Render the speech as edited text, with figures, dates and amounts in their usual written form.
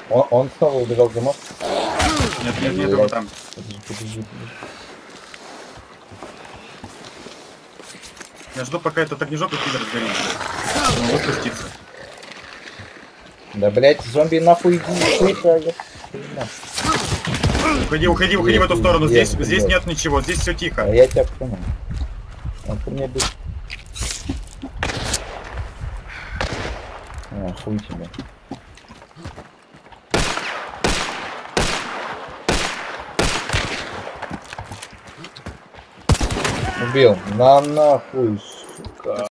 Он снова убежал за мост. Нет, его там. Подожди. Я жду, пока этот огнежок и киллер сгорит. Он будет спуститься. Да, блядь, зомби нахуй иди. Уходи в эту сторону. Здесь нет ничего, здесь все А тихо. я тебя понял. Он по мне будет. А, хуй тебе. Убил. На нахуй, сука.